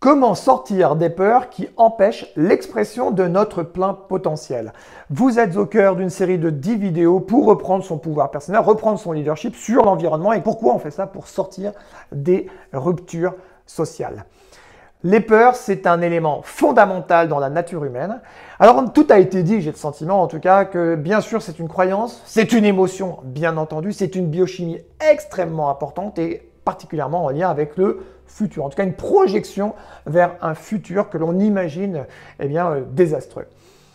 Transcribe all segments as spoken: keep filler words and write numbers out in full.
Comment sortir des peurs qui empêchent l'expression de notre plein potentiel? Vous êtes au cœur d'une série de dix vidéos pour reprendre son pouvoir personnel, reprendre son leadership sur l'environnement. Et pourquoi on fait ça? Pour sortir des ruptures sociales. Les peurs, c'est un élément fondamental dans la nature humaine. Alors, tout a été dit, j'ai le sentiment en tout cas que bien sûr c'est une croyance, c'est une émotion bien entendu, c'est une biochimie extrêmement importante et particulièrement en lien avec le futur, en tout cas une projection vers un futur que l'on imagine eh bien, euh, désastreux.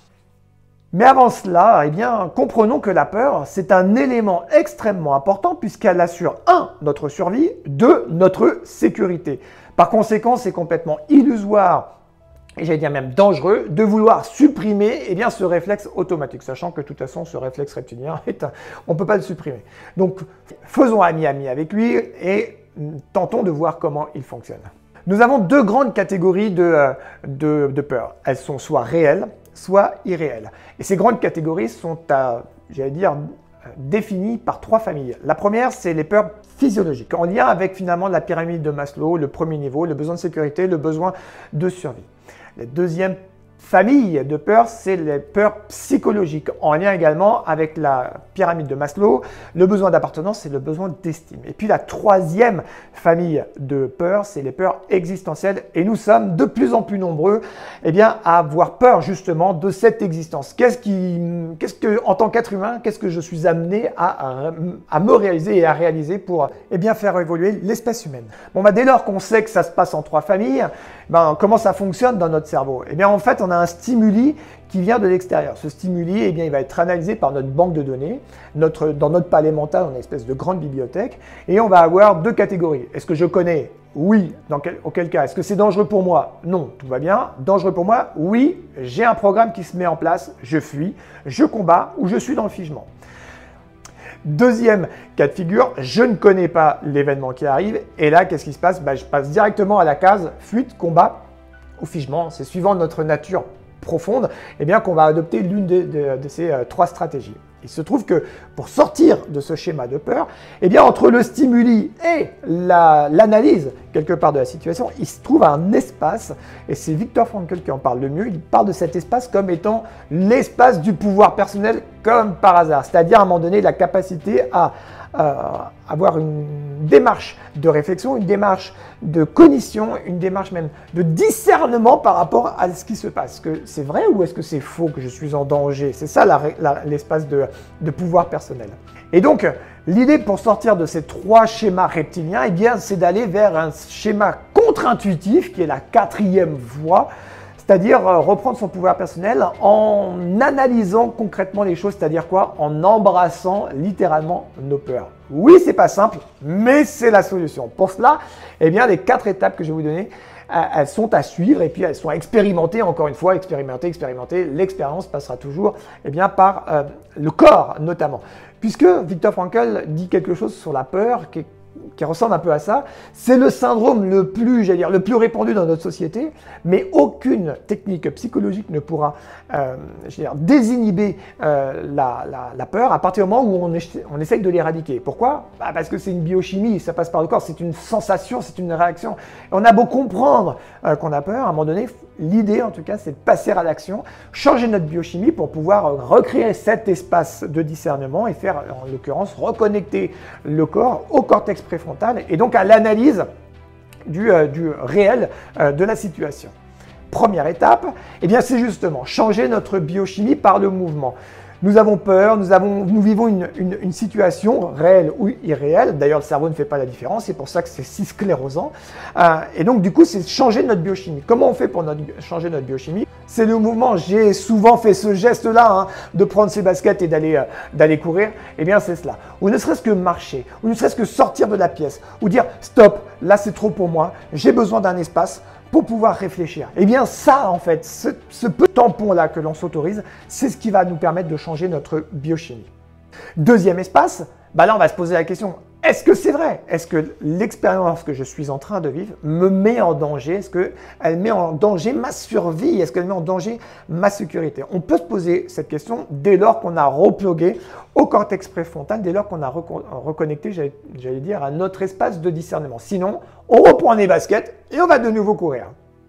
Mais avant cela, eh bien, comprenons que la peur, c'est un élément extrêmement important puisqu'elle assure un notre survie, deux notre sécurité. Par conséquent, c'est complètement illusoire et j'allais dire même dangereux de vouloir supprimer eh bien, ce réflexe automatique, sachant que de toute façon, ce réflexe reptilien, est un... on ne peut pas le supprimer. Donc, faisons ami-ami avec lui et tentons de voir comment il fonctionne. Nous avons deux grandes catégories de, de, de peur. Elles sont soit réelles, soit irréelles. Et ces grandes catégories sont, j'allais dire, définies par trois familles. La première, c'est les peurs physiologiques, en lien avec finalement la pyramide de Maslow, le premier niveau, le besoin de sécurité, le besoin de survie. La deuxième famille de peurs, c'est les peurs psychologiques, en lien également avec la pyramide de Maslow, le besoin d'appartenance et le besoin d'estime. Et puis la troisième famille de peurs, c'est les peurs existentielles. Et nous sommes de plus en plus nombreux eh bien, à avoir peur justement de cette existence. Qu'est-ce qui, qu'est-ce que, en tant qu'être humain, qu'est-ce que je suis amené à, à me réaliser et à réaliser pour eh bien, faire évoluer l'espèce humaine? Bon, bah, dès lors qu'on sait que ça se passe en trois familles, ben, comment ça fonctionne dans notre cerveau? Eh bien, en fait, on a un stimuli qui vient de l'extérieur. Ce stimuli, eh bien, il va être analysé par notre banque de données. Notre, dans notre palais mental, on a une espèce de grande bibliothèque et on va avoir deux catégories. Est-ce que je connais? Oui. Dans quel, auquel cas? Est-ce que c'est dangereux pour moi? Non. Tout va bien. Dangereux pour moi? Oui. J'ai un programme qui se met en place. Je fuis, je combats ou je suis dans le figement. Deuxième cas de figure, je ne connais pas l'événement qui arrive. Et là, qu'est-ce qui se passe? Ben, je passe directement à la case fuite, combat ou figement. C'est suivant notre nature profonde eh bien, qu'on va adopter l'une de, de, de ces euh, trois stratégies. Il se trouve que pour sortir de ce schéma de peur, eh bien, entre le stimuli et l'analyse la, quelque part de la situation, il se trouve un espace, et c'est Viktor Frankl qui en parle le mieux, il parle de cet espace comme étant l'espace du pouvoir personnel comme par hasard, c'est-à-dire à un moment donné la capacité à euh, avoir une démarche de réflexion, une démarche de cognition, une démarche même de discernement par rapport à ce qui se passe. Est-ce que c'est vrai ou est-ce que c'est faux que je suis en danger? C'est ça l'espace de, de pouvoir personnel. Et donc, l'idée pour sortir de ces trois schémas reptiliens, eh bien, c'est d'aller vers un schéma contre-intuitif qui est la quatrième voie, c'est-à-dire reprendre son pouvoir personnel en analysant concrètement les choses, c'est-à-dire quoi? En embrassant littéralement nos peurs. Oui, c'est pas simple, mais c'est la solution. Pour cela, eh bien, les quatre étapes que je vais vous donner, elles sont à suivre et puis elles sont à expérimenter, encore une fois, expérimenter, expérimenter. L'expérience passera toujours eh bien, par euh, le corps notamment. Puisque Viktor Frankl dit quelque chose sur la peur qui est qui ressemble un peu à ça, c'est le syndrome le plus, j'allais dire, le plus répandu dans notre société, mais aucune technique psychologique ne pourra euh, dire, désinhiber euh, la, la, la peur à partir du moment où on, essaie, on essaye de l'éradiquer. Pourquoi? Bah parce que c'est une biochimie, ça passe par le corps, c'est une sensation, c'est une réaction. Et on a beau comprendre euh, qu'on a peur, à un moment donné, l'idée en tout cas, c'est de passer à l'action, changer notre biochimie pour pouvoir recréer cet espace de discernement et faire, en l'occurrence, reconnecter le corps au cortex préfrontal et donc à l'analyse du, euh, du réel euh, de la situation. Première étape, eh bien c'est justement changer notre biochimie par le mouvement. Nous avons peur, nous, avons, nous vivons une, une, une situation réelle ou irréelle. D'ailleurs, le cerveau ne fait pas la différence, c'est pour ça que c'est si sclérosant. Euh, et donc, du coup, c'est changer notre biochimie. Comment on fait pour notre, changer notre biochimie? C'est le mouvement. J'ai souvent fait ce geste-là, hein, de prendre ses baskets et d'aller euh, d'aller courir. Eh bien, c'est cela. Ou ne serait-ce que marcher, ou ne serait-ce que sortir de la pièce, ou dire « Stop, là c'est trop pour moi, j'ai besoin d'un espace ». Pour pouvoir réfléchir. Eh bien ça, en fait, ce, ce petit tampon-là que l'on s'autorise, c'est ce qui va nous permettre de changer notre biochimie. Deuxième espace, bah là on va se poser la question, est-ce que c'est vrai? Est-ce que l'expérience que je suis en train de vivre me met en danger? Est-ce qu'elle met en danger ma survie? Est-ce qu'elle met en danger ma sécurité? On peut se poser cette question dès lors qu'on a replugué au cortex préfrontal, dès lors qu'on a reconnecté, j'allais dire, à notre espace de discernement. Sinon, on reprend les baskets et on va de nouveau courir.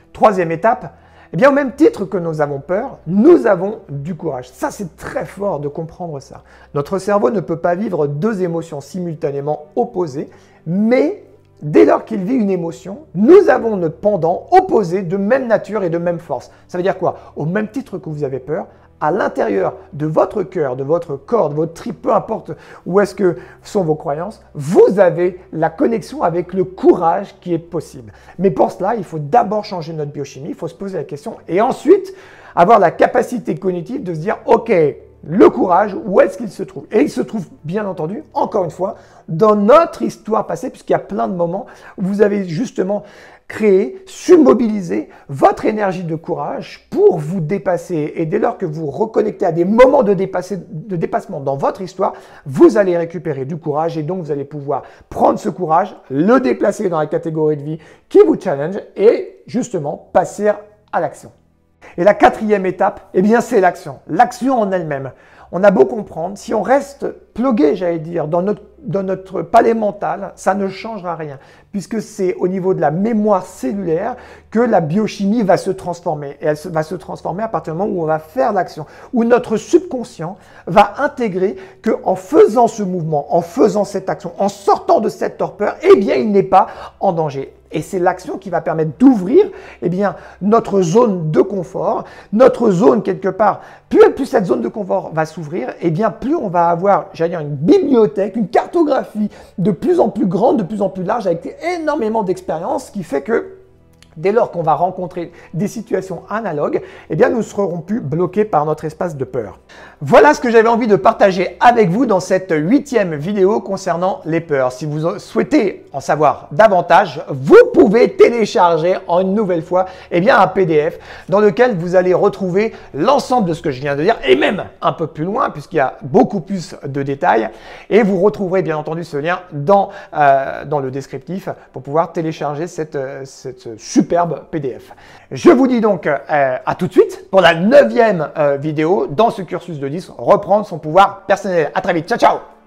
Troisième étape, eh bien, au même titre que nous avons peur, nous avons du courage. Ça, c'est très fort de comprendre ça. Notre cerveau ne peut pas vivre deux émotions simultanément opposées, mais dès lors qu'il vit une émotion, nous avons notre pendant opposé de même nature et de même force. Ça veut dire quoi? Au même titre que vous avez peur, à l'intérieur de votre cœur, de votre corps, de votre trip, peu importe où est-ce que sont vos croyances, vous avez la connexion avec le courage qui est possible. Mais pour cela, il faut d'abord changer notre biochimie, il faut se poser la question et ensuite avoir la capacité cognitive de se dire « Ok, le courage, où est-ce qu'il se trouve ?» Et il se trouve, bien entendu, encore une fois, dans notre histoire passée, puisqu'il y a plein de moments où vous avez justement créé, submobilisé votre énergie de courage pour vous dépasser. Et dès lors que vous reconnectez à des moments de, dépasser, de dépassement dans votre histoire, vous allez récupérer du courage et donc vous allez pouvoir prendre ce courage, le déplacer dans la catégorie de vie qui vous challenge et justement passer à l'action. Et la quatrième étape, eh bien, c'est l'action. L'action en elle-même. On a beau comprendre, si on reste plugué, j'allais dire, dans notre, dans notre palais mental, ça ne changera rien, puisque c'est au niveau de la mémoire cellulaire que la biochimie va se transformer. Et elle va se transformer à partir du moment où on va faire l'action, où notre subconscient va intégrer qu'en faisant ce mouvement, en faisant cette action, en sortant de cette torpeur, eh bien, il n'est pas en danger. Et c'est l'action qui va permettre d'ouvrir eh bien, notre zone de confort, notre zone quelque part. Plus, plus cette zone de confort va s'ouvrir, eh bien, plus on va avoir, j'allais dire, une bibliothèque, une cartographie de plus en plus grande, de plus en plus large, avec énormément d'expérience, ce qui fait que dès lors qu'on va rencontrer des situations analogues, eh bien, nous ne serons plus bloqués par notre espace de peur. Voilà ce que j'avais envie de partager avec vous dans cette huitième vidéo concernant les peurs. Si vous souhaitez en savoir davantage, vous pouvez télécharger en une nouvelle fois eh bien, un P D F dans lequel vous allez retrouver l'ensemble de ce que je viens de dire et même un peu plus loin puisqu'il y a beaucoup plus de détails. Et vous retrouverez bien entendu ce lien dans, euh, dans le descriptif pour pouvoir télécharger cette, cette super superbe P D F. Je vous dis donc euh, à tout de suite pour la neuvième euh, vidéo dans ce cursus de dix, reprendre son pouvoir personnel. À très vite, ciao ciao.